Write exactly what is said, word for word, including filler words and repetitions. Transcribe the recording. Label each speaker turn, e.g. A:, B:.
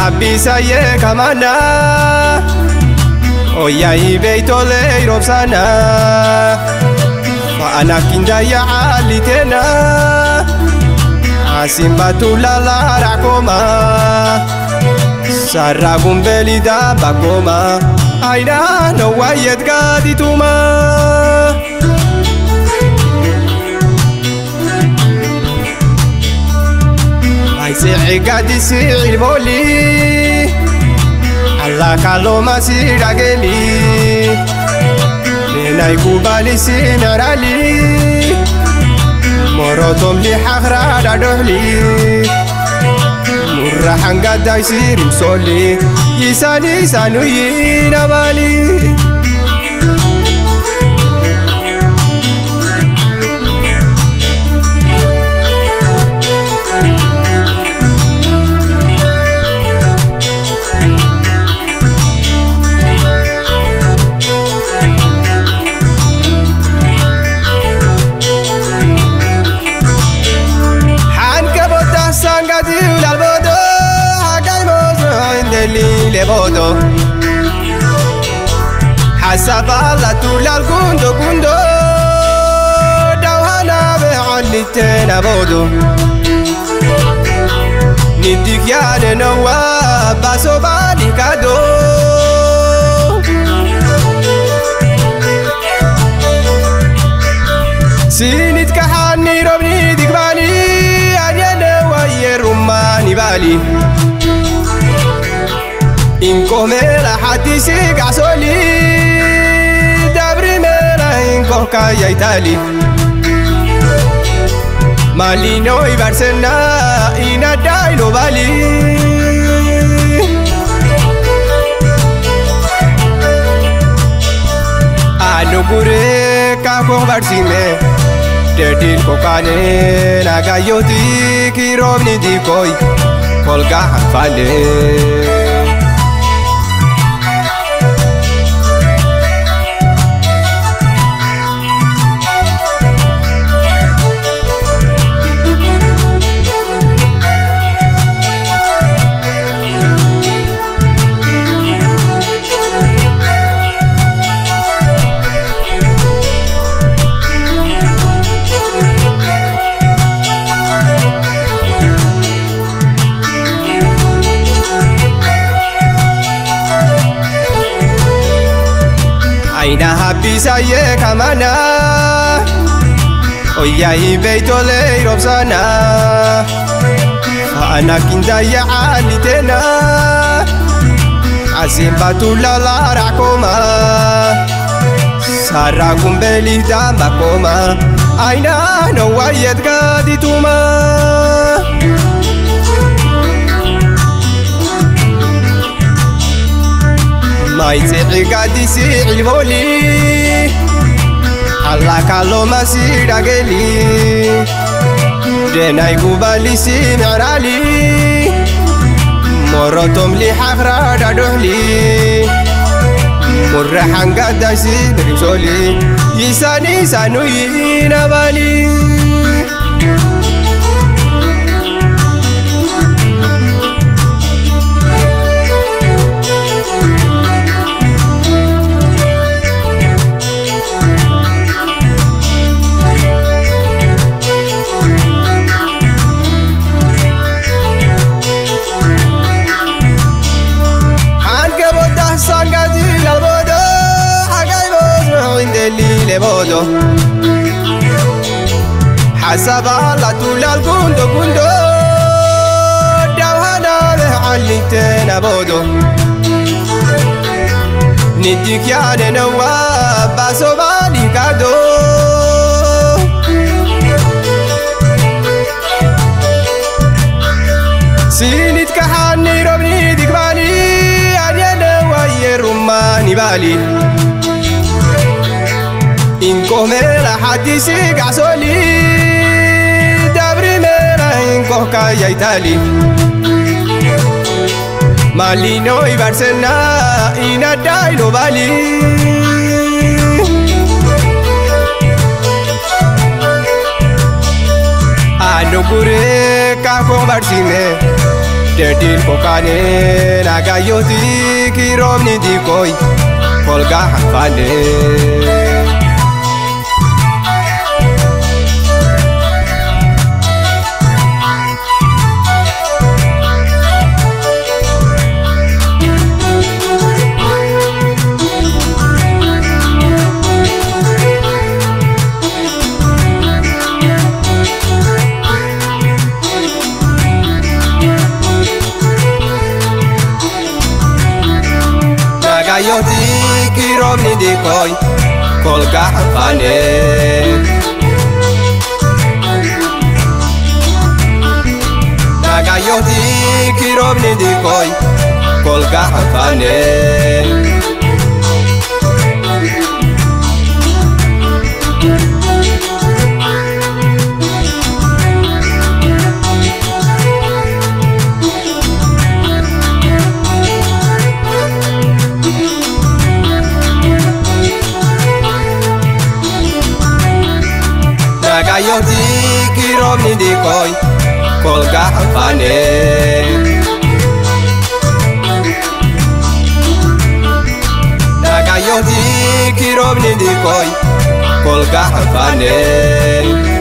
A: habisa ye kamana Oyai beito le Irobsana Fa ana kinda ya alitena Asimbatu la la rakoma Saragum belida bakoma Aina no wayet gadituma Si'i gadi si'i boli Allah kallo masih rageli Nenai kubali si narali Morotom li hagra dadohli Murrahan gadai sirim soli Yisani sanu yinabali Levodo Hasabala tulal gundo gundo Dawhana be'alitena bodo Nidik yane nawa baso balikado Sinit kahani robni dikbali Anyana wa yerumani bali Inko mera hati si gasoli Dabri mera inko kaya itali Malino ibarsena ina dailo bali Anu gure kako barsime Dedil kokane nagayoti kirobni dikoi Kolga hanfale Aina habisa ye kamana Oyai beito le Irobsana Fa ana kinda ya alitena Asimbatu la la rakoma Saragum belida bakoma Aina no wayet gadituma Mai si'i gadi si'i boli Allah kallo masih rageli Denai kubali si mi'rali Morotom li hagra dadohli Murrahan gadai si berimsoli Yisani sanu yinabali Levodo Hasabala tulal gundo gundo Dawhana be'alitena bodo Nidik yane nawa baso balikado Sinit kahani robni dikbali Anyana wa yerumani bali Inko mera hati si gasoli Dabri mera inko kaya itali Malino ibarsena ina dailo bali Anu gure kako barsime Dedin pokane nagayoti kiromni dikoi kolga hafane Nagayoti kiromni dikoi kolga hafane Nagayoti kiromni dikoi kolga hafane Nagayoti kiromni dikoi kolga hafane Nagayoti kiromni dikoi kolga hafane